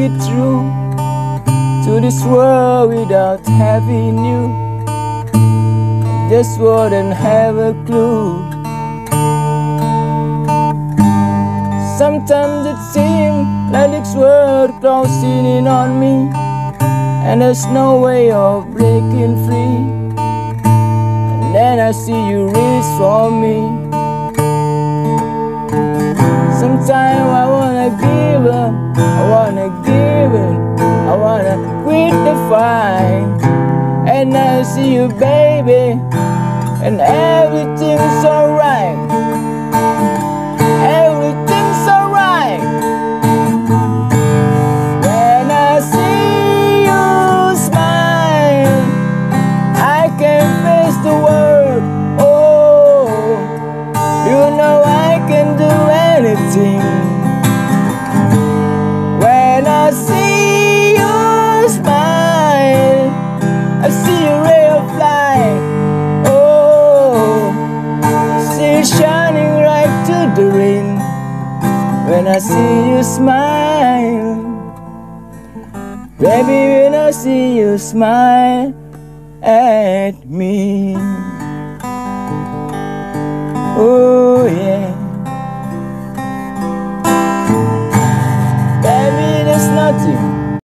it through to this world without having you. I just wouldn't have a clue. Sometimes it seems like this world closing in on me, and there's no way of breaking free. And then I see you reach for me. Sometimes I wanna give up, I wanna give in, I wanna quit the fight. And I see you, baby, and everything's alright. Everything's alright. When I see you smile, I can face the world. Oh, you know I can do anything. When I see you smile, I see a ray of light. Oh, see it shining right through the rain. When I see you smile, baby, when I see you smile at me. Oh.